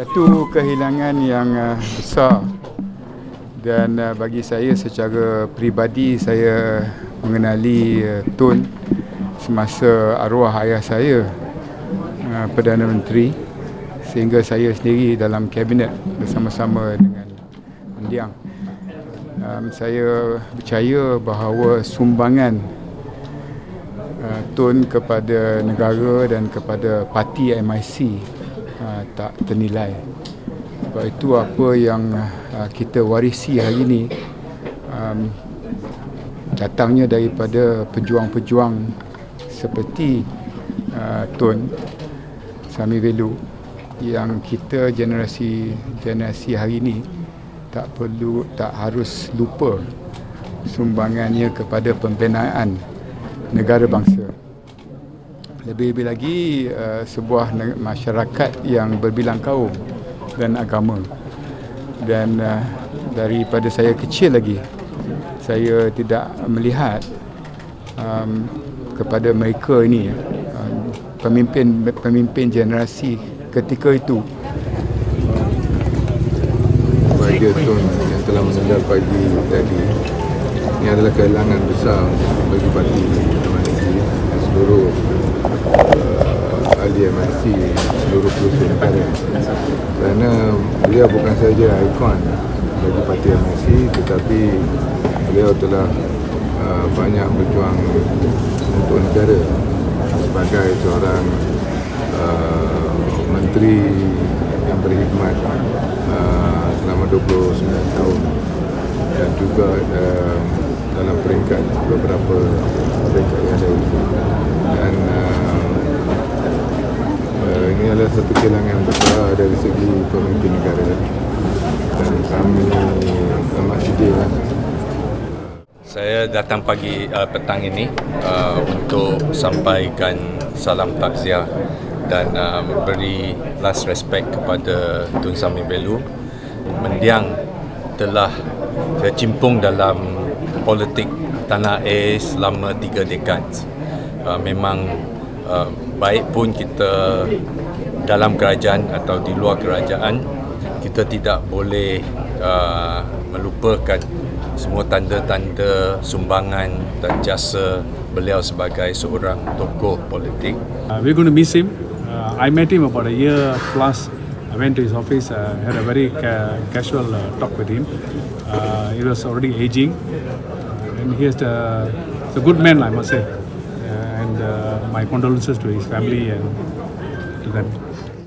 satu kehilangan yang besar, dan bagi saya secara peribadi, saya mengenali Tun semasa arwah ayah saya Perdana Menteri, sehingga saya sendiri dalam kabinet bersama-sama dengan mendiang. Saya percaya bahawa sumbangan Tun kepada negara dan kepada parti MIC tak ternilai. Sebab itu apa yang kita warisi hari ini datangnya daripada pejuang-pejuang seperti Tun Sami Velu, yang kita generasi hari ini tak harus lupa sumbangannya kepada pembinaan negara bangsa. Lebih-lebih lagi sebuah masyarakat yang berbilang kaum dan agama. Dan daripada saya kecil lagi, saya tidak melihat kepada mereka ini, pemimpin generasi ketika itu. Bagi Tun yang telah meninggal pagi tadi, ini adalah kehilangan besar bagi parti MIC dan seluruh ahli MIC, seluruh pelosok negara. Kerana beliau bukan saja ikon bagi parti MIC, tetapi beliau telah banyak berjuang untuk negara sebagai seorang menteri yang berkhidmat selama 29 tahun, dan juga dalam peringkat beberapa peringkat yang lain. Dan ini adalah satu kehilangan yang besar dari segi pemimpin negara, dan kami amat sedih. Saya datang petang ini untuk sampaikan salam takziah dan memberi last respect kepada Tun Sami Velu. Mendiang telah tercimpung dalam politik tanah air selama 3 dekad. Memang baik pun kita dalam kerajaan atau di luar kerajaan, kita tidak boleh melupakan semua tanda-tanda sumbangan dan jasa beliau sebagai seorang tokoh politik. We're going to miss him. I met him about a year plus. I went to his office, had a very casual talk with him. He was already aging, and he is a good man, I must say. And my condolences to his family and to them.